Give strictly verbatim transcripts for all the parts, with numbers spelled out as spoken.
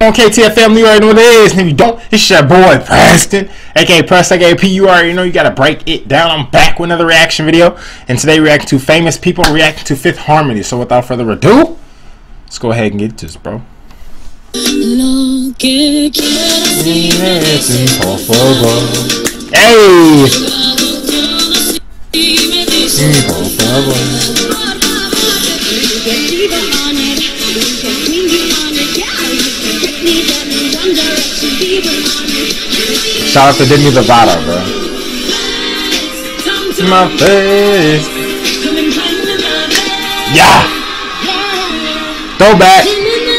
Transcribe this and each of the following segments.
on K T F M, you already know what it is. And if you don't, it's your boy Preston, aka Press, aka P. You already know you gotta break it down. I'm back with another reaction video, and today we're reacting to famous people reacting to Fifth Harmony. So without further ado, let's go ahead and get to this, bro. Hey! Shout out to Demi Lovato, bro. My face. Yeah. Throwback.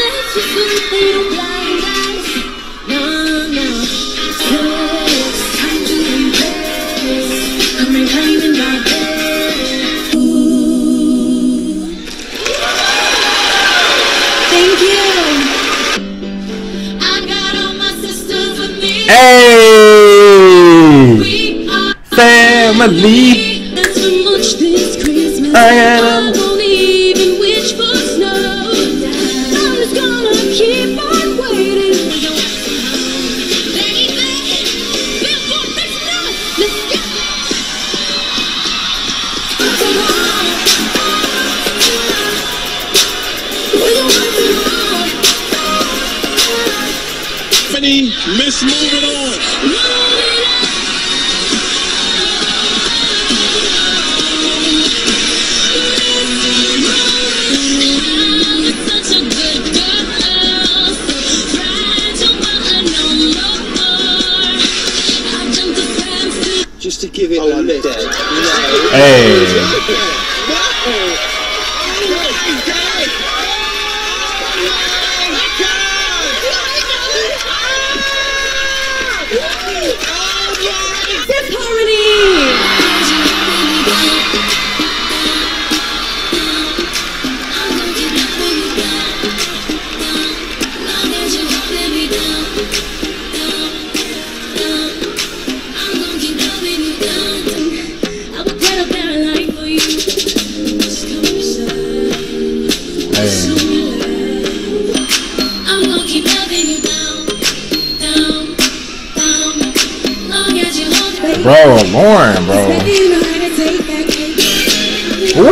Thank you. Hey, family. I am. Miss Moving On. Just to give it oh, a lift. Hey. Fifth Harmony. Bro, Lauren, bro. Ooh.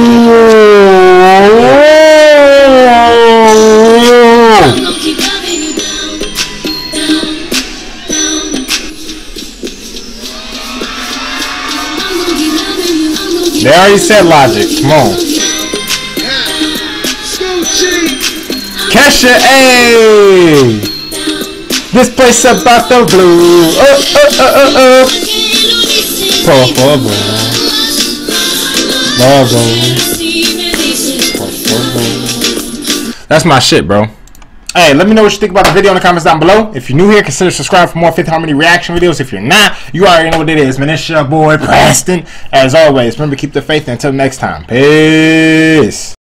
They already said Logic. Come on. Kesha, hey. This place about the blue. Oh, oh, oh, oh, oh. Por favor. That's my shit, bro. Hey, let me know what you think about the video in the comments down below. If you're new here, consider subscribing for more Fifth Harmony reaction videos. If you're not, you already know what it is, man. It's your boy Preston. As always, remember, keep the faith. Until next time, peace.